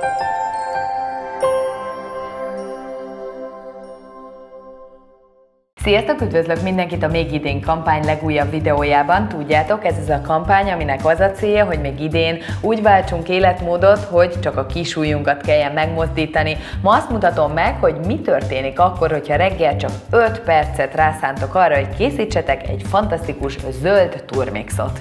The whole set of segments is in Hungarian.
Sziasztok! Üdvözlök mindenkit a Még idén kampány legújabb videójában. Tudjátok, ez az a kampány, aminek az a célja, hogy még idén úgy váltsunk életmódot, hogy csak a kis ujjunkat kelljen megmozdítani. Ma azt mutatom meg, hogy mi történik akkor, hogyha reggel csak 5 percet rászántok arra, hogy készítsetek egy fantasztikus zöld turmixot.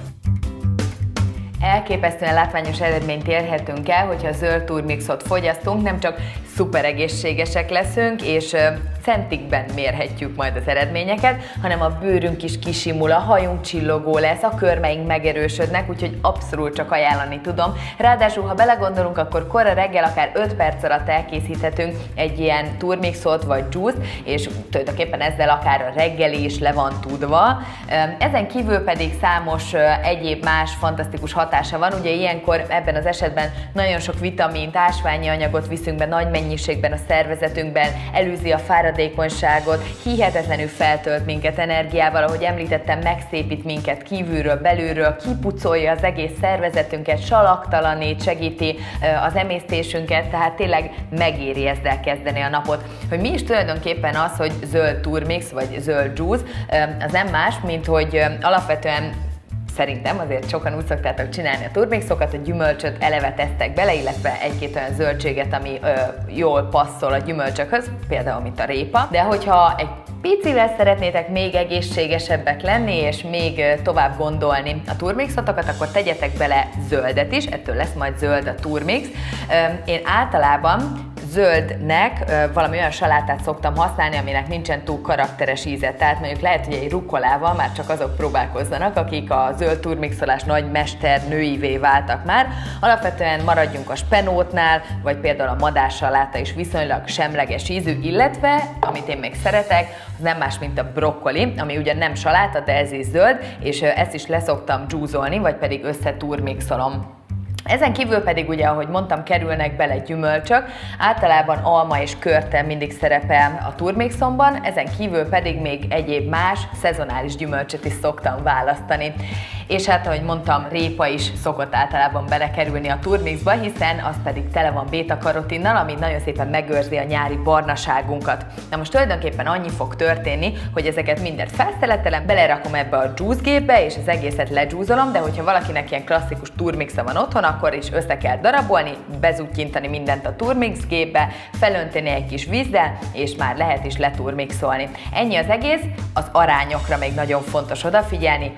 Elképesztően látványos eredményt érhetünk el, hogyha zöld turmixot fogyasztunk, nem csak szuper egészségesek leszünk, és centikben mérhetjük majd az eredményeket, hanem a bőrünk is kisimul, a hajunk csillogó lesz, a körmeink megerősödnek, úgyhogy abszolút csak ajánlani tudom. Ráadásul, ha belegondolunk, akkor kora reggel akár 5 perc alatt elkészíthetünk egy ilyen turmixot vagy juice-t, és tulajdonképpen ezzel akár a reggeli is le van tudva. Ezen kívül pedig számos egyéb más fantasztikus hatása van. Ugye ilyenkor ebben az esetben nagyon sok vitamint, ásványi anyagot viszünk be nagy mennyiségben a szervezetünkben, előzi a fáradékonyságot, hihetetlenül feltölt minket energiával, ahogy említettem, megszépít minket kívülről, belülről, kipucolja az egész szervezetünket, salaktalanít, segíti az emésztésünket, tehát tényleg megéri ezzel kezdeni a napot. Hogy mi is tulajdonképpen az, hogy zöld turmix vagy zöld juice, az nem más, mint hogy alapvetően szerintem azért sokan úgy szoktátok csinálni a turmixokat, a gyümölcsöt eleve tesztek bele, illetve egy-két olyan zöldséget, ami jól passzol a gyümölcsökhöz, például mint a répa. De hogyha egy picivel szeretnétek még egészségesebbek lenni, és még tovább gondolni a turmixotokat, akkor tegyetek bele zöldet is, ettől lesz majd zöld a turmix. Én általában zöldnek valami olyan salátát szoktam használni, aminek nincsen túl karakteres íze. Tehát mondjuk lehet, hogy egy rukkolával már csak azok próbálkozzanak, akik a zöld turmixolás nagy mesternőivé váltak már. Alapvetően maradjunk a spenótnál, vagy például a madársaláta is viszonylag semleges ízű, illetve, amit én még szeretek, az nem más, mint a brokkoli, ami ugyan nem saláta, de ez is zöld, és ezt is leszoktam juice-olni, vagy pedig összeturmixolom. Ezen kívül pedig ugye, ahogy mondtam, kerülnek bele gyümölcsök, általában alma és körte mindig szerepel a turmixomban, ezen kívül pedig még egyéb más szezonális gyümölcsöt is szoktam választani. És hát, ahogy mondtam, répa is szokott általában belekerülni a turmixba, hiszen az pedig tele van béta-karotinnal, ami nagyon szépen megőrzi a nyári barnaságunkat. Na most tulajdonképpen annyi fog történni, hogy ezeket mindet felszeletelem, belerakom ebbe a juice gépbe, és az egészet lejúzolom, de hogyha valakinek ilyen klasszikus turmixa van otthon, akkor is össze kell darabolni, bezuttyintani mindent a turmix gépbe, felönteni egy kis vízzel, és már lehet is leturmixolni. Ennyi az egész, az arányokra még nagyon fontos odafigyelni,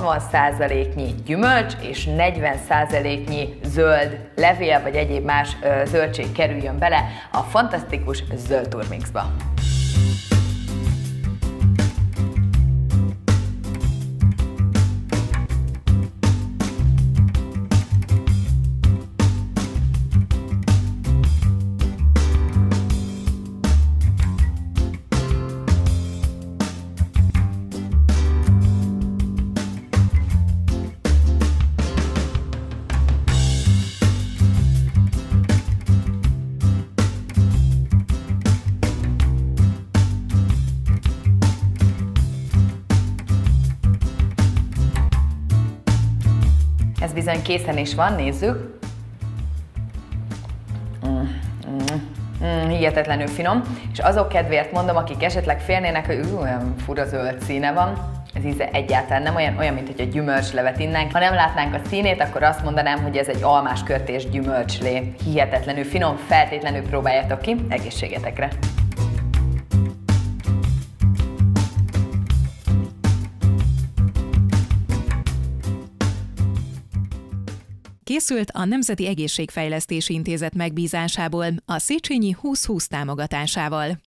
60%-nyi gyümölcs és 40%-nyi zöld levél vagy egyéb más zöldség kerüljön bele a fantasztikus zöld turmixba. Ez bizony készen is van, nézzük. Hihetetlenül finom, és azok kedvéért mondom, akik esetleg félnének, hogy olyan fura zöld színe van, ez íze egyáltalán nem olyan, mint hogy a gyümölcslevet innánk. Ha nem látnánk a színét, akkor azt mondanám, hogy ez egy almás körtés gyümölcslé. Hihetetlenül finom, feltétlenül próbáljátok ki, egészségetekre! Készült a Nemzeti Egészségfejlesztési Intézet megbízásából, a Széchenyi 2020 támogatásával.